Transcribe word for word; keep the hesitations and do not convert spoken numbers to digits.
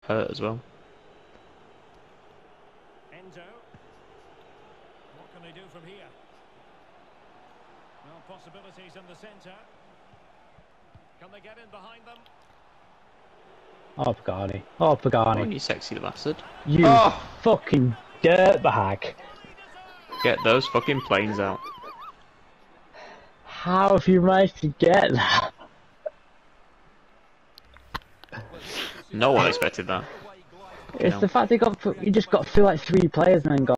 hurt as well. Endo. What can they do from here? Well, possibilities in the centre. Can they get in behind them? Oh, Pagani. Oh, Pagani. Oh, you sexy bastard. You Oh! fucking dirtbag. Get those fucking planes out. How have you managed to get that? No one expected that. It's know. the fact they got, you just got through like three players and then got